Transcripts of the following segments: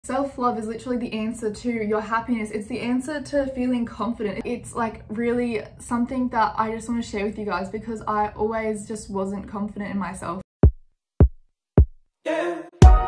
Self-love is literally the answer to your happiness. It's the answer to feeling confident. It's like really something that I just want to share with you guys because I always just wasn't confident in myself. Yeah.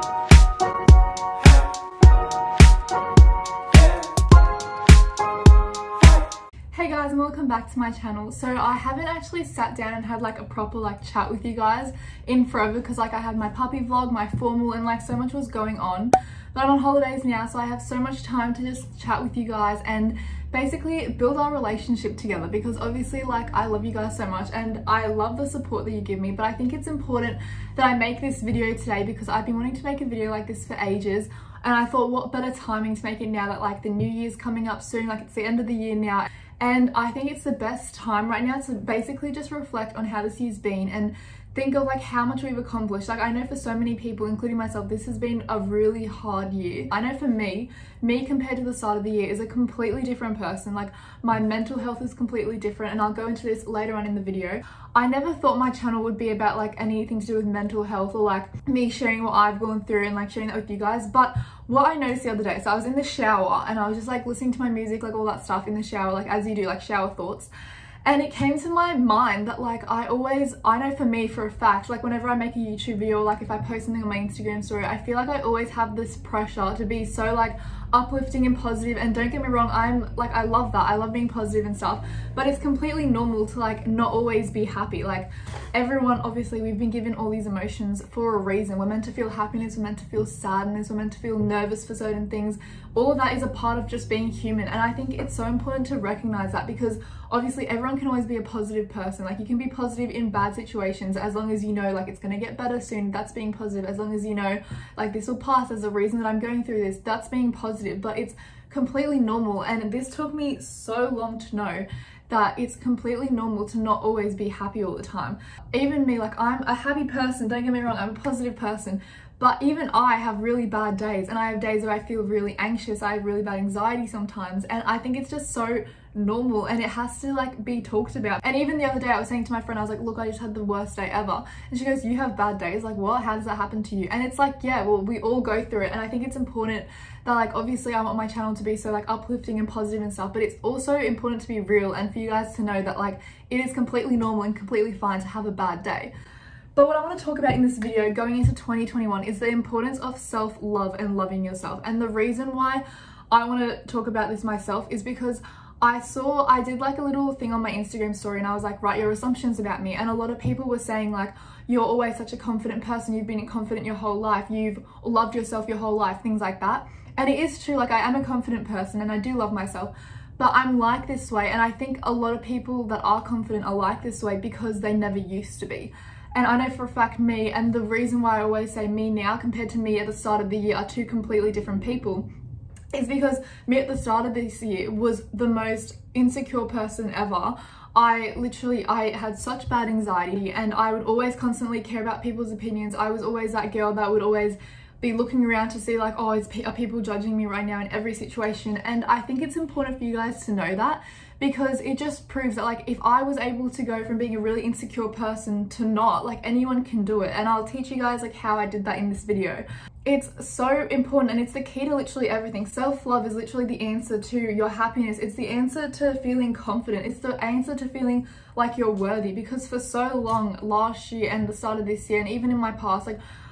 Hey guys, and welcome back to my channel. So I haven't actually sat down and had like a proper chat with you guys in forever because I had my puppy vlog, my formal, and so much was going on. But I'm on holidays now, so I have so much time to just chat with you guys and basically build our relationship together because obviously I love you guys so much and I love the support that you give me. But I think it's important that I make this video today because I've been wanting to make a video like this for ages, and I thought what better timing to make it now that the new year's coming up soon, it's the end of the year now. And I think it's the best time right now to basically just reflect on how this year's been and think of how much we've accomplished. I know for so many people, including myself, this has been a really hard year. I know for me compared to the start of the year is a completely different person. My mental health is completely different, and I'll go into this later on in the video. I never thought my channel would be about anything to do with mental health or me sharing what I've gone through and sharing that with you guys. But what I noticed the other day, so I was in the shower and I was just listening to my music, all that stuff in the shower, as you do, shower thoughts. And it came to my mind that I know for me for a fact, whenever I make a YouTube video, or if I post something on my Instagram story, I feel I always have this pressure to be so uplifting and positive. And don't get me wrong, I love that. I love being positive and stuff, but it's completely normal to not always be happy. Everyone, obviously, we've been given all these emotions for a reason. We're meant to feel happiness, we're meant to feel sadness, we're meant to feel nervous for certain things. All of that is a part of just being human. And I think it's so important to recognize that because obviously everyone can always be a positive person. You can be positive in bad situations as long as you know it's gonna get better soon. That's being positive. As long as you know this will pass, there's a reason that I'm going through this. That's being positive. But it's completely normal, and this took me so long to know that it's completely normal to not always be happy all the time. Even me, I'm a happy person, don't get me wrong, I'm a positive person, but even I have really bad days, and I have days where I feel really anxious, I have really bad anxiety sometimes, and I think it's just so normal and it has to be talked about. And even the other day I was saying to my friend, I was look, I just had the worst day ever, and she goes, you have bad days? What? How does that happen to you? And it's yeah, well, we all go through it. And I think it's important that obviously I want my channel to be so uplifting and positive and stuff, but it's also important to be real and for you guys to know that it is completely normal and completely fine to have a bad day. But what I want to talk about in this video going into 2021 is the importance of self-love and loving yourself. And the reason why I want to talk about this myself is because I did a little thing on my Instagram story, and I was write your assumptions about me. And a lot of people were saying you're always such a confident person, you've been confident your whole life, you've loved yourself your whole life, things like that. And it is true, I am a confident person and I do love myself, but I'm this way. And I think a lot of people that are confident are this way because they never used to be. And I know for a fact me, and the reason why I always say me now compared to me at the start of the year are two completely different people, is because me at the start of this year was the most insecure person ever. I had such bad anxiety, and I would always constantly care about people's opinions. I was always that girl that would always be looking around to see oh, are people judging me right now in every situation. And I think it's important for you guys to know that, because it just proves that if I was able to go from being a really insecure person to not, anyone can do it. And I'll teach you guys how I did that in this video. It's so important, and it's the key to literally everything. Self-love is literally the answer to your happiness. It's the answer to feeling confident. It's the answer to feeling you're worthy, because for so long last year and the start of this year, and even in my past,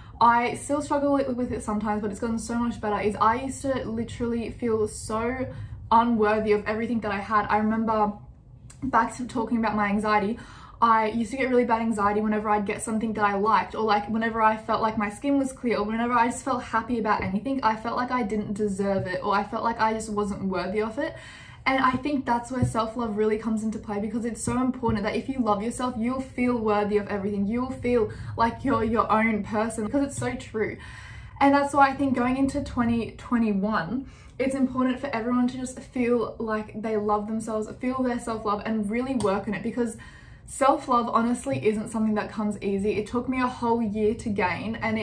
I still struggle with it sometimes, but it's gotten so much better, is I used to literally feel so unworthy of everything that I had. I remember, back to talking about my anxiety, I used to get really bad anxiety whenever I'd get something that I liked, or whenever I felt my skin was clear, or whenever I just felt happy about anything. I felt I didn't deserve it, or I felt I just wasn't worthy of it. And I think that's where self-love really comes into play, because it's so important that if you love yourself, you'll feel worthy of everything. You'll feel you're your own person, because it's so true. And that's why I think going into 2021, it's important for everyone to just feel they love themselves, feel their self-love, and really work on it, because self-love honestly isn't something that comes easy. It took me a whole year to gain, and it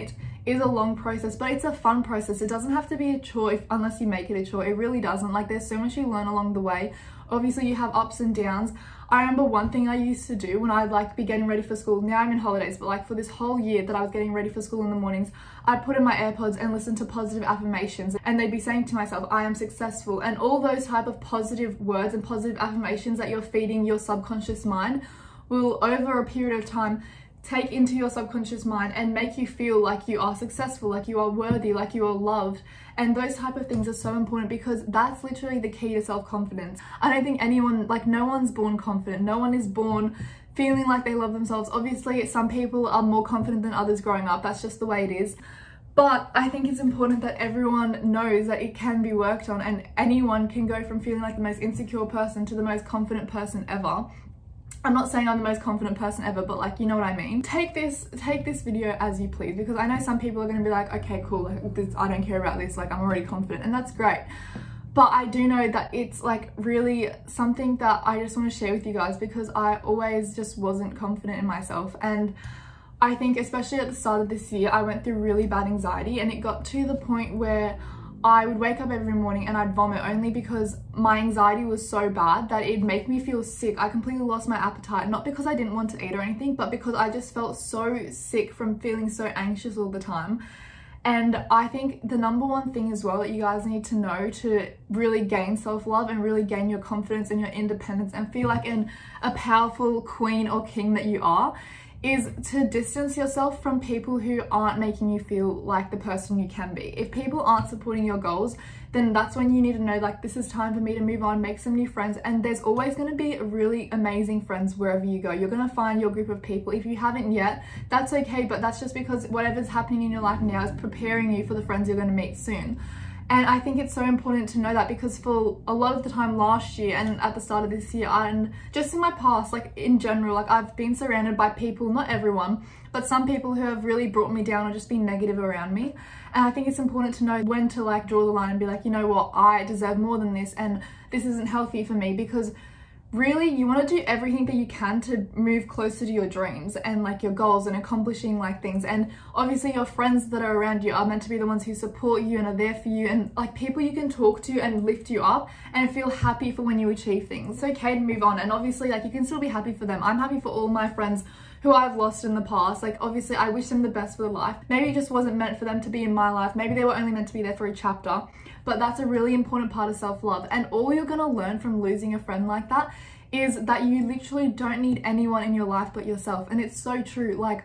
is a long process, but it's a fun process. It doesn't have to be a chore unless you make it a chore. It really doesn't. Like, there's so much you learn along the way. Obviously you have ups and downs. I remember one thing I used to do when I'd like be getting ready for school. Now I'm in holidays, but like for this whole year that I was getting ready for school in the mornings, I'd put in my AirPods and listen to positive affirmations, and they'd be saying to myself, I am successful, and all those type of positive words and positive affirmations that you're feeding your subconscious mind will, over a period of time, take into your subconscious mind and make you feel like you are successful, like you are worthy, like you are loved. And those type of things are so important, because that's literally the key to self-confidence. I don't think anyone, like, no one's born confident. No one is born feeling like they love themselves. Obviously, some people are more confident than others growing up. That's just the way it is. But I think it's important that everyone knows that it can be worked on, and anyone can go from feeling like the most insecure person to the most confident person ever. I'm not saying I'm the most confident person ever, but like, you know what I mean. Take this video as you please, because I know some people are going to be like, okay, cool, like this, I don't care about this, like I'm already confident, and that's great. But I do know that it's like really something that I just want to share with you guys, because I always just wasn't confident in myself. And I think especially at the start of this year, I went through really bad anxiety, and it got to the point where I would wake up every morning and I'd vomit, only because my anxiety was so bad that it'd make me feel sick. I completely lost my appetite, not because I didn't want to eat or anything, but because I just felt so sick from feeling so anxious all the time. And I think the number one thing as well that you guys need to know to really gain self-love and really gain your confidence and your independence and feel like a powerful queen or king that you are, is to distance yourself from people who aren't making you feel like the person you can be. If people aren't supporting your goals, then that's when you need to know, like, this is time for me to move on, make some new friends. And there's always going to be really amazing friends wherever you go. You're going to find your group of people. If you haven't yet, that's okay, but that's just because whatever's happening in your life now is preparing you for the friends you're going to meet soon. And I think it's so important to know that, because for a lot of the time last year and at the start of this year, and just in my past, like in general, like I've been surrounded by people, not everyone, but some people who have really brought me down or just been negative around me. And I think it's important to know when to like draw the line and be like, you know what, I deserve more than this, and this isn't healthy for me. Because really, you want to do everything that you can to move closer to your dreams and like your goals and accomplishing like things. And obviously your friends that are around you are meant to be the ones who support you and are there for you, and like people you can talk to and lift you up and feel happy for when you achieve things. It's okay to move on, and obviously like you can still be happy for them. I'm happy for all my friends who I've lost in the past. Like obviously I wish them the best for their life. Maybe it just wasn't meant for them to be in my life. Maybe they were only meant to be there for a chapter. But that's a really important part of self-love. And all you're gonna learn from losing a friend like that is that you literally don't need anyone in your life but yourself. And it's so true. Like,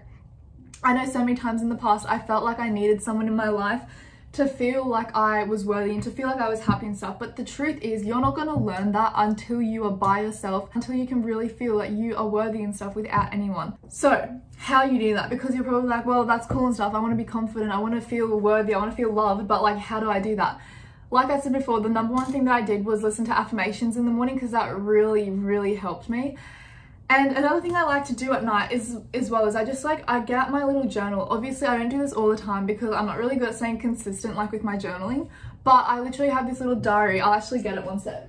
I know so many times in the past I felt like I needed someone in my life to feel like I was worthy and to feel like I was happy and stuff. But the truth is, you're not going to learn that until you are by yourself, until you can really feel that you are worthy and stuff without anyone. So how you do that? Because you're probably like, well, that's cool and stuff, I want to be confident, I want to feel worthy, I want to feel loved, but like, how do I do that? Like I said before, the number one thing that I did was listen to affirmations in the morning, because that really helped me. And another thing I like to do at night is, as well, is I get out my little journal. Obviously I don't do this all the time because I'm not really good at staying consistent like with my journaling, but I literally have this little diary. I'll actually get it one sec.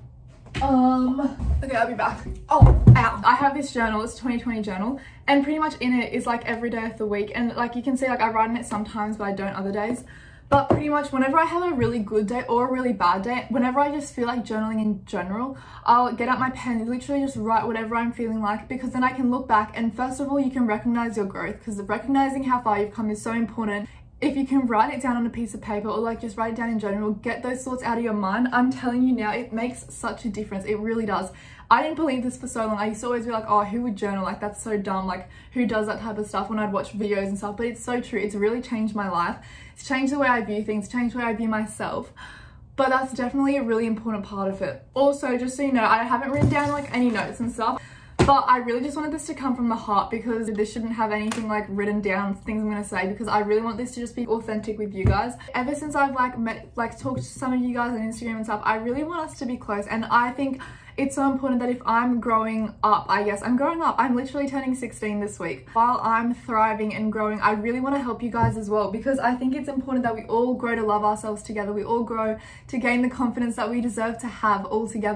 Okay, I'll be back. Oh, ow. I have this journal, it's a 2020 journal, and pretty much in it is like every day of the week, and like you can see, like I write in it sometimes but I don't other days. But pretty much whenever I have a really good day or a really bad day, whenever I just feel like journaling in general, I'll get out my pen and literally just write whatever I'm feeling like, because then I can look back and first of all, you can recognize your growth, because recognizing how far you've come is so important. If you can write it down on a piece of paper or like just write it down in general, get those thoughts out of your mind, I'm telling you now, it makes such a difference. It really does. I didn't believe this for so long. I used to always be like, oh, who would journal? Like, that's so dumb. Like, who does that type of stuff, when I'd watch videos and stuff? But it's so true. It's really changed my life. It's changed the way I view things, changed the way I view myself. But that's definitely a really important part of it. Also, just so you know, I haven't written down like any notes and stuff, but I really just wanted this to come from the heart, because this shouldn't have anything like written down, things I'm gonna say, because I really want this to just be authentic with you guys. Ever since I've talked to some of you guys on Instagram and stuff, I really want us to be close. And I think it's so important that if I'm growing up, I'm literally turning 16 this week. While I'm thriving and growing, I really want to help you guys as well, because I think it's important that we all grow to love ourselves together. We all grow to gain the confidence that we deserve to have all together.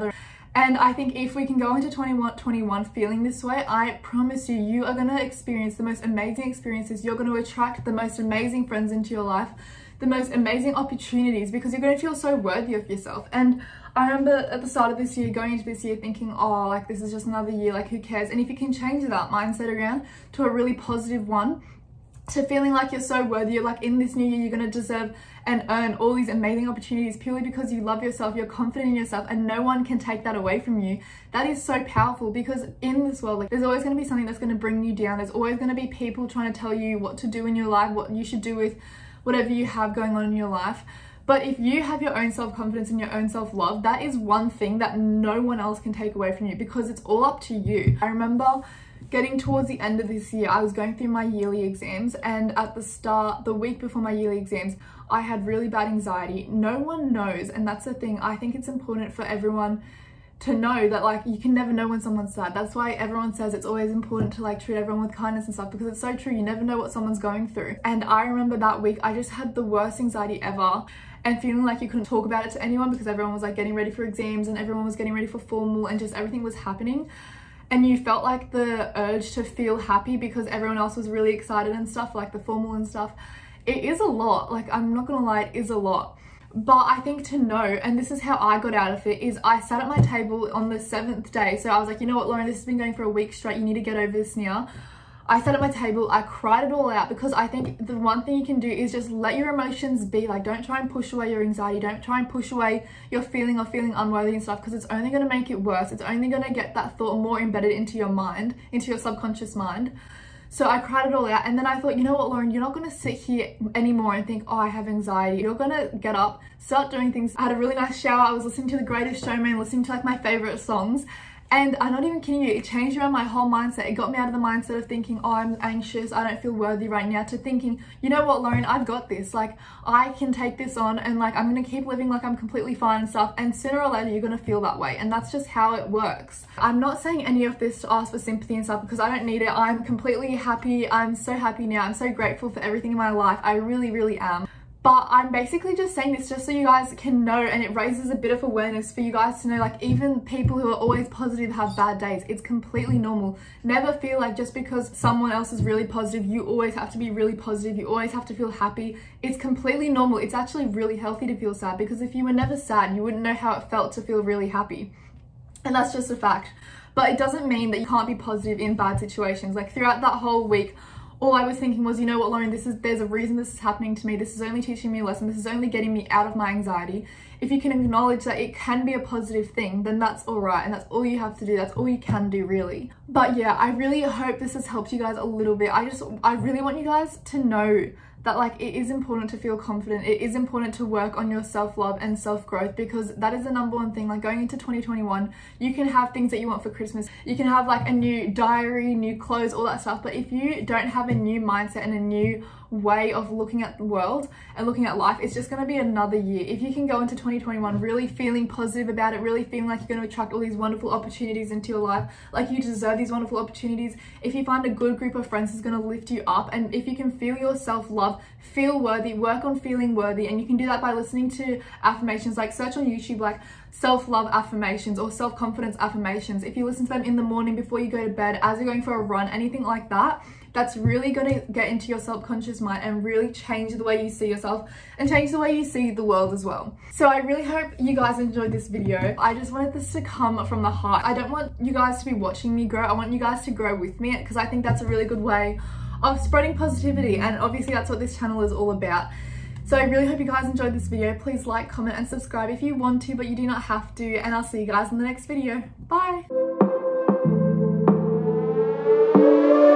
And I think if we can go into 2021 feeling this way, I promise you, you are going to experience the most amazing experiences. You're going to attract the most amazing friends into your life, the most amazing opportunities, because you're going to feel so worthy of yourself. And I remember at the start of this year, going into this year thinking, oh, like this is just another year, like who cares? And if you can change that mindset around to a really positive one, to feeling like you're so worthy, you're like in this new year, you're going to deserve and earn all these amazing opportunities purely because you love yourself, you're confident in yourself, and no one can take that away from you. That is so powerful, because in this world, like, there's always going to be something that's going to bring you down. There's always going to be people trying to tell you what to do in your life, what you should do with whatever you have going on in your life. But if you have your own self-confidence and your own self-love, that is one thing that no one else can take away from you, because it's all up to you. I remember getting towards the end of this year, I was going through my yearly exams, and at the start, the week before my yearly exams, I had really bad anxiety. No one knows, and that's the thing. I think it's important for everyone to know that, like, you can never know when someone's sad. That's why everyone says it's always important to like treat everyone with kindness and stuff, because it's so true. You never know what someone's going through. And I remember that week, I just had the worst anxiety ever, and feeling like you couldn't talk about it to anyone because everyone was like getting ready for exams and everyone was getting ready for formal, and just everything was happening. And you felt like the urge to feel happy because everyone else was really excited and stuff, like the formal and stuff. It is a lot, like, I'm not gonna lie, it is a lot. But I think to know, and this is how I got out of it, is I sat at my table on the 7th day. So I was like, you know what, Lauren, this has been going for a week straight. You need to get over this now. I sat at my table, I cried it all out, because I think the one thing you can do is just let your emotions be. Like, don't try and push away your anxiety. Don't try and push away your feeling of feeling unworthy and stuff, because it's only going to make it worse. It's only going to get that thought more embedded into your mind, into your subconscious mind. So I cried it all out, and then I thought, you know what, Lauren, you're not going to sit here anymore and think, oh, I have anxiety. You're going to get up, start doing things. I had a really nice shower. I was listening to The Greatest Showman, listening to like my favorite songs. And I'm not even kidding you, it changed around my whole mindset. It got me out of the mindset of thinking, oh, I'm anxious, I don't feel worthy right now, to thinking, you know what, Lauren, I've got this. Like, I can take this on, and like, I'm gonna keep living like I'm completely fine and stuff. And sooner or later, you're gonna feel that way. And that's just how it works. I'm not saying any of this to ask for sympathy and stuff, because I don't need it. I'm completely happy. I'm so happy now. I'm so grateful for everything in my life. I really, really am. But I'm basically just saying this just so you guys can know, and it raises a bit of awareness for you guys to know, like, even people who are always positive have bad days. It's completely normal. Never feel like just because someone else is really positive, you always have to be really positive. You always have to feel happy. It's completely normal. It's actually really healthy to feel sad, because if you were never sad, you wouldn't know how it felt to feel really happy. And that's just a fact. But it doesn't mean that you can't be positive in bad situations. Like, throughout that whole week, all I was thinking was, you know what, Lauren, there's a reason this is happening to me. This is only teaching me a lesson. This is only getting me out of my anxiety. If you can acknowledge that it can be a positive thing, then that's all right. And that's all you have to do. That's all you can do, really. But yeah, I really hope this has helped you guys a little bit. I really want you guys to know that, like, it is important to feel confident. It is important to work on your self-love and self-growth, because that is the number one thing. Like, going into 2021, you can have things that you want for Christmas. You can have like a new diary, new clothes, all that stuff. But if you don't have a new mindset and a new way of looking at the world and looking at life, it's just going to be another year. If you can go into 2021 really feeling positive about it, really feeling like you're going to attract all these wonderful opportunities into your life, like you deserve these wonderful opportunities, if you find a good group of friends who's going to lift you up, and if you can feel your self-love, feel worthy, work on feeling worthy. And you can do that by listening to affirmations. Like, search on YouTube like self-love affirmations or self-confidence affirmations. If you listen to them in the morning before you go to bed, as you're going for a run, anything like that, that's really going to get into your subconscious mind and really change the way you see yourself and change the way you see the world as well. So I really hope you guys enjoyed this video. I just wanted this to come from the heart. I don't want you guys to be watching me grow. I want you guys to grow with me, because I think that's a really good way of spreading positivity, and obviously that's what this channel is all about. So I really hope you guys enjoyed this video. Please like, comment and subscribe if you want to, but you do not have to, and I'll see you guys in the next video. Bye!